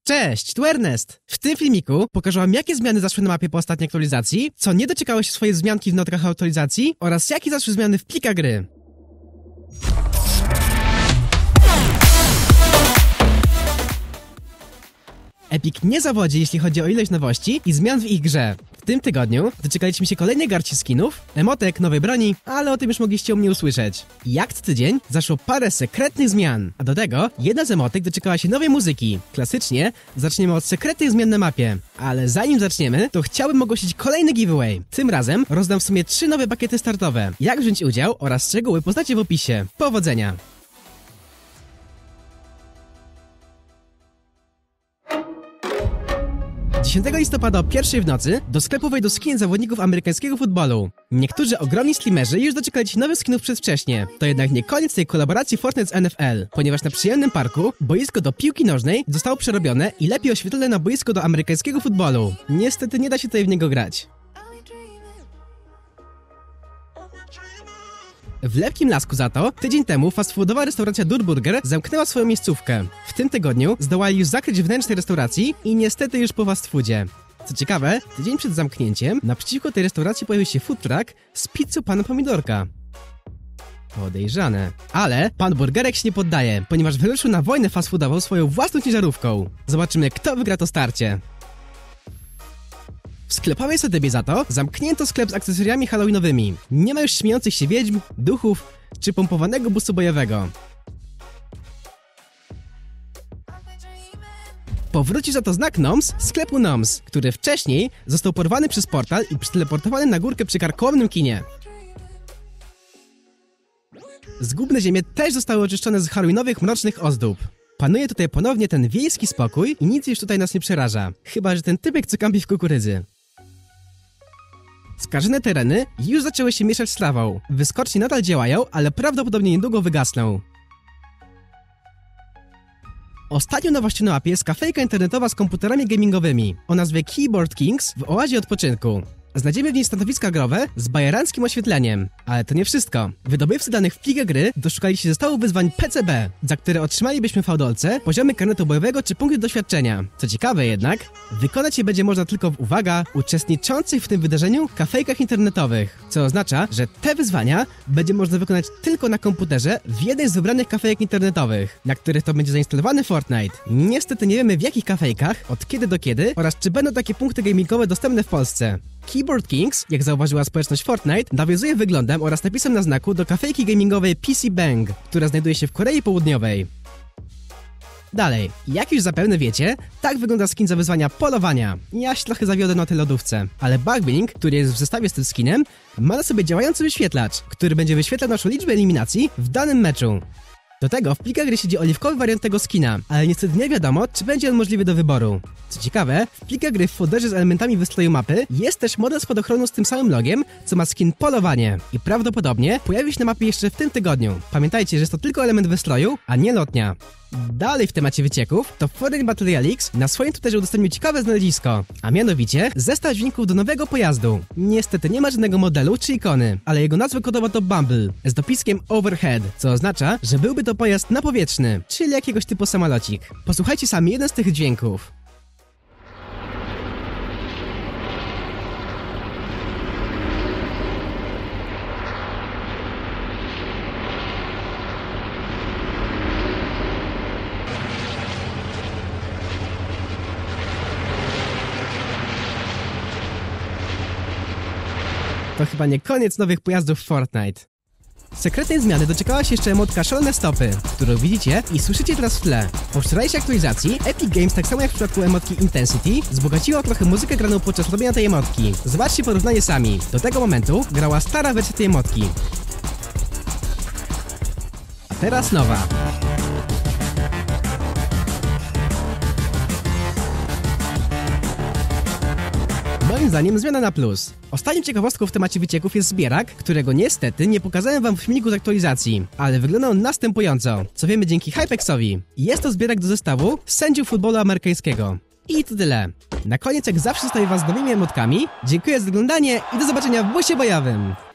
Cześć, tu Ernest! W tym filmiku pokażę wam, jakie zmiany zaszły na mapie po ostatniej aktualizacji, co nie doczekało się swojej wzmianki w notkach aktualizacji oraz jakie zaszły zmiany w plikach gry. Epic nie zawodzi, jeśli chodzi o ilość nowości i zmian w ich grze. W tym tygodniu doczekaliśmy się kolejnej garści skinów, emotek, nowej broni, ale o tym już mogliście u mnie usłyszeć. Jak co tydzień zaszło parę sekretnych zmian, a do tego jedna z emotek doczekała się nowej muzyki. Klasycznie zaczniemy od sekretnych zmian na mapie, ale zanim zaczniemy, to chciałbym ogłosić kolejny giveaway. Tym razem rozdam w sumie 3 nowe pakiety startowe. Jak wziąć udział oraz szczegóły poznacie w opisie. Powodzenia! 10 listopada o 1 w nocy do sklepu wejdą skiny zawodników amerykańskiego futbolu. Niektórzy ogromni streamerzy już doczekali się nowych skinów przedwcześnie. To jednak nie koniec tej kolaboracji Fortnite z NFL, ponieważ na przyjemnym parku boisko do piłki nożnej zostało przerobione i lepiej oświetlone na boisko do amerykańskiego futbolu. Niestety nie da się tutaj w niego grać. W Lepkim Lasku za to, tydzień temu fast foodowa restauracja Durburger zamknęła swoją miejscówkę. W tym tygodniu zdołali już zakryć wnętrze restauracji i niestety już po fast foodzie. Co ciekawe, tydzień przed zamknięciem naprzeciwko tej restauracji pojawił się food truck z pizzą pana Pomidorka. Podejrzane. Ale pan Burgerek się nie poddaje, ponieważ wyruszył na wojnę fast foodową swoją własną ciężarówką. Zobaczymy, kto wygra to starcie. W sklepowej Sothebie za to zamknięto sklep z akcesoriami halloweenowymi. Nie ma już śmiejących się wiedźm, duchów czy pompowanego busu bojowego. Powróci za to znak Noms sklepu Noms, który wcześniej został porwany przez portal i przeteleportowany na górkę przy karkołomnym kinie. Zgubne ziemie też zostały oczyszczone z halloweenowych mrocznych ozdób. Panuje tutaj ponownie ten wiejski spokój i nic już tutaj nas nie przeraża. Chyba że ten typek, co kampi w kukurydzy. Skażone tereny już zaczęły się mieszać z lawą. Wyskocznie nadal działają, ale prawdopodobnie niedługo wygasną. Ostatnią nowością na mapie jest kafejka internetowa z komputerami gamingowymi o nazwie Keyboard Kings w oazie odpoczynku. Znajdziemy w niej stanowiska growe z bajeranckim oświetleniem. Ale to nie wszystko. Wydobywcy danych w plikach gry doszukali się zestawu wyzwań PCB, za które otrzymalibyśmy w fałdolce poziomy karnetu bojowego czy punkty doświadczenia. Co ciekawe jednak, wykonać je będzie można tylko w, uwaga, uczestniczących w tym wydarzeniu kafejkach internetowych. Co oznacza, że te wyzwania będzie można wykonać tylko na komputerze w jednej z wybranych kafejek internetowych, na których to będzie zainstalowany Fortnite. Niestety nie wiemy w jakich kafejkach, od kiedy do kiedy oraz czy będą takie punkty gamingowe dostępne w Polsce. Keyboard Kings, jak zauważyła społeczność Fortnite, nawiązuje wyglądem oraz napisem na znaku do kafejki gamingowej PC Bang, która znajduje się w Korei Południowej. Dalej, jak już zapewne wiecie, tak wygląda skin za wyzwania polowania. Ja się trochę zawiodę na tej lodówce, ale Bugbling, który jest w zestawie z tym skinem, ma na sobie działający wyświetlacz, który będzie wyświetlał naszą liczbę eliminacji w danym meczu. Do tego w plikach gry siedzi oliwkowy wariant tego skina, ale niestety nie wiadomo, czy będzie on możliwy do wyboru. Co ciekawe, w plikach gry w folderze z elementami wystroju mapy jest też model spadochronu z tym samym logiem, co ma skin polowanie i prawdopodobnie pojawi się na mapie jeszcze w tym tygodniu. Pamiętajcie, że jest to tylko element wystroju, a nie lotnia. Dalej w temacie wycieków, to Fortnite Battle Royale X na swoim Twitterze udostępnił ciekawe znalezisko, a mianowicie zestaw dźwięków do nowego pojazdu. Niestety nie ma żadnego modelu czy ikony, ale jego nazwa kodowa to Bumble, z dopiskiem Overhead, co oznacza, że byłby to pojazd napowietrzny, czyli jakiegoś typu samolocik. Posłuchajcie sami jeden z tych dźwięków. To chyba nie koniec nowych pojazdów w Fortnite. Sekretnej zmiany doczekała się jeszcze emotka Szalone Stopy, którą widzicie i słyszycie teraz w tle. Po wczorajszej aktualizacji Epic Games, tak samo jak w przypadku emotki Intensity, wzbogaciła trochę muzykę graną podczas robienia tej emotki. Zobaczcie porównanie sami. Do tego momentu grała stara wersja tej emotki. A teraz nowa. Moim zdaniem zmiana na plus. Ostatnią ciekawostką w temacie wycieków jest zbierak, którego niestety nie pokazałem wam w filmiku z aktualizacji, ale wygląda on następująco, co wiemy dzięki Hypexowi. Jest to zbierak do zestawu sędziów futbolu amerykańskiego. I to tyle. Na koniec jak zawsze zostawię was z nowymi emotkami. Dziękuję za oglądanie i do zobaczenia w busie bojowym.